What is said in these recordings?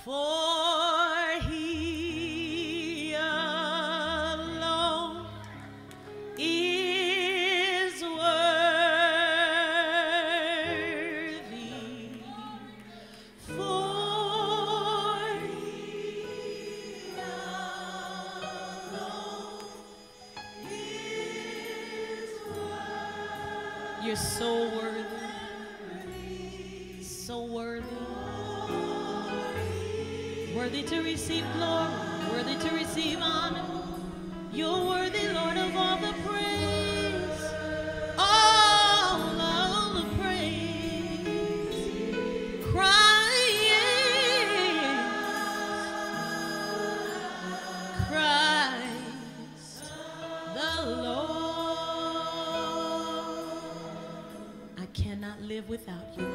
For he alone is worthy. For he alone is worthy. You're so worthy, so worthy. Worthy to receive glory, worthy to receive honor. You're worthy, Lord, of all the praise, all of the praise. Christ the Lord. I cannot live without you.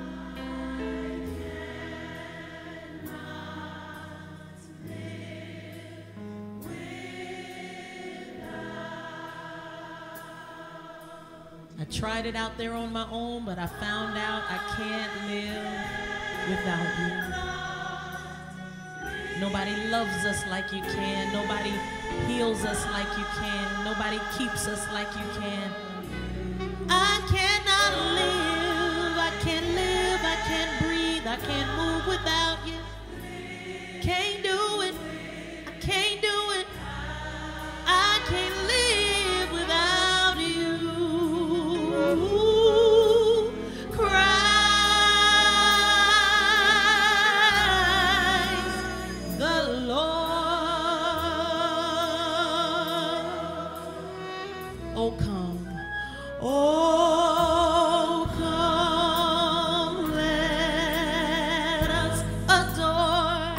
I tried it out there on my own, but I found out I can't live without you. Nobody loves us like you can. Nobody heals us like you can. Nobody keeps us like you can. I cannot live. I can't live. I can't breathe. I can't move without you. Can't do it. I can't do it. I can't live without you. Christ the Lord. Oh, come. Oh, come. Let us adore.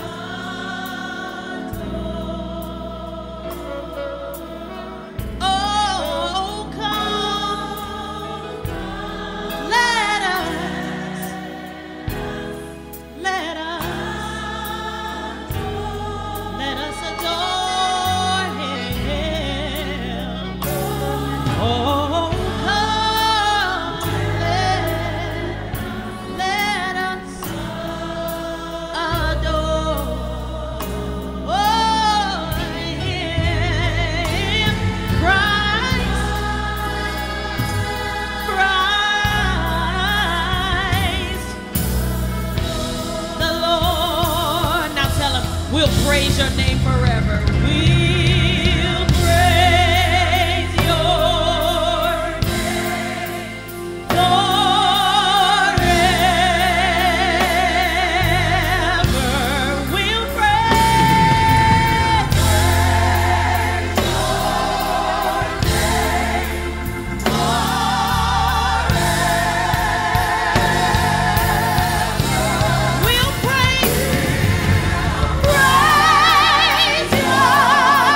Oh, come. Let us adore him. Oh, come, let us adore him. Christ the Lord. Now tell him, we'll praise your name forever. We'll praise your name forever. We'll praise we'll praise your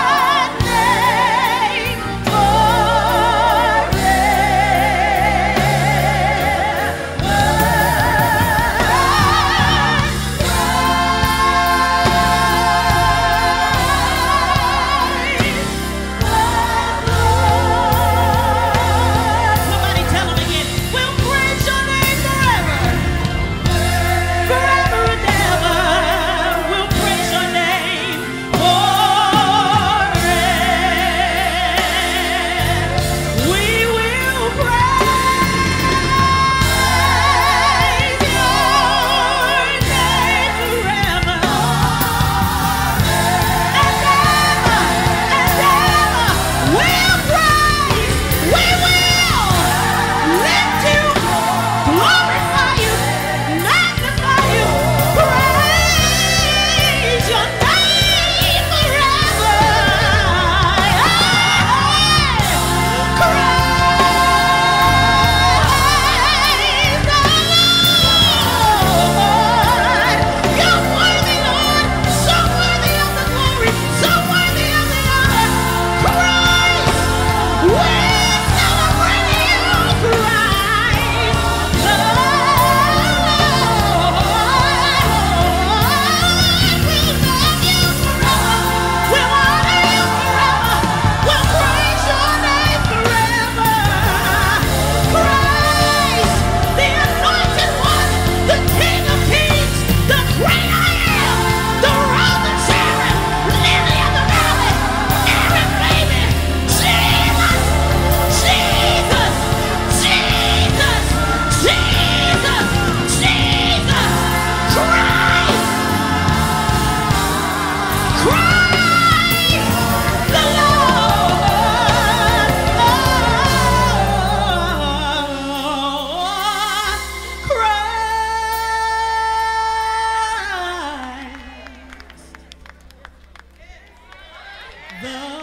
the